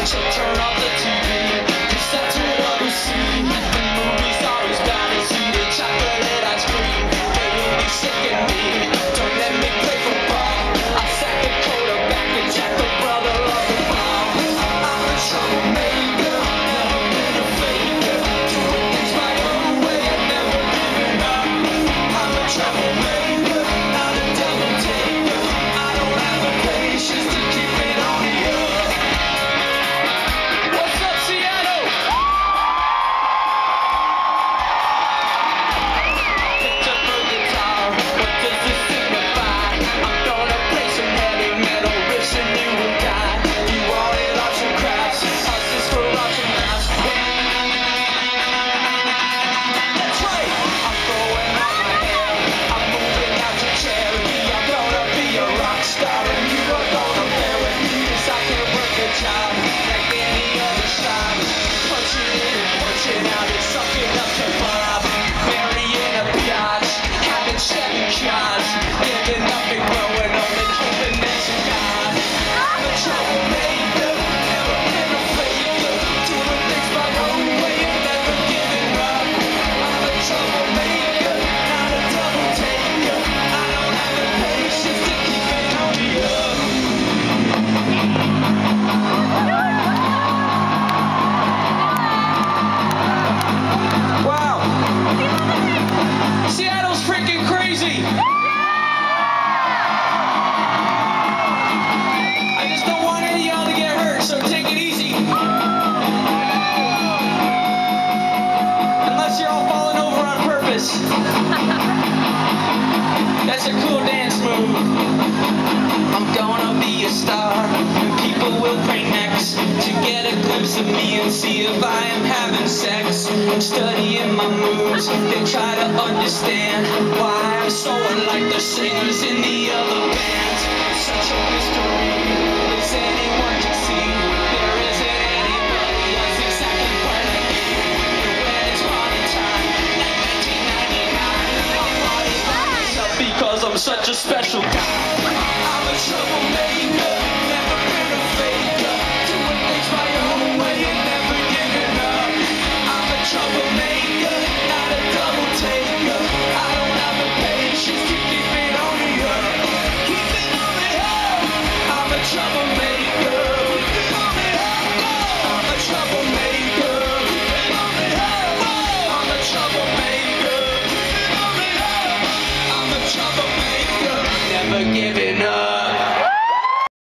So turn off the TV, 'cause that's what I will see. The movies are as bad as eating chocolate ice cream. They will be sick of me. Don't let me play football. I sack the quarterback and jack the brother of the ball. I'm a troublemaker, never been a faker. Doing things my own way and never giving up. I'm a troublemaker, not a devil taker. I don't have the patience to keep it on the up. What's up, Seattle? Picked up a guitar, what does this signify? I'm gonna play some heavy metal riffs and you will die. You wanted arts and crafts, ours is for arts and crafts. That's right, I'm throwing out my hair, I'm moving out to charity. I'm gonna be a rock star and you are gonna bear with me, 'cause I can work a job like any other shop. Punching in and punching out and sucking up to Bob. Marrying a biatch, having 7 cars, living up and growing up and hoping there's a God. I'm a troublemaker, never been a faker. Doing things my own way and never giving up. I'm a troublemaker, not a double taker. I don't have the patience to keep it on the up. Wow, Seattle's freaking crazy. I just don't want any of y'all to get hurt, so take it easy. Unless you're all falling over on purpose. That's a cool dance move. I'm gonna be a star, and people will crane necks to get a glimpse of me and see if I am having sex. I'm studying my moves, they try to understand why I'm so unlike the singers in the other bands. It's such a mystery, does anyone can see? There isn't anybody else exactly like me. And when it's party time, like 1999, I'll party by myself because I'm such a special guy. I'm a troublemaker, never been a faker. Doing things my own way and never giving up. I'm a troublemaker, not a double taker. I don't have the patience to keep it on the up. Keep it on the up. I'm a troublemaker. Keep it on the up. I'm a troublemaker. Keep it on the up. I'm a troublemaker. Keep it on the up. I'm a troublemaker. Never give it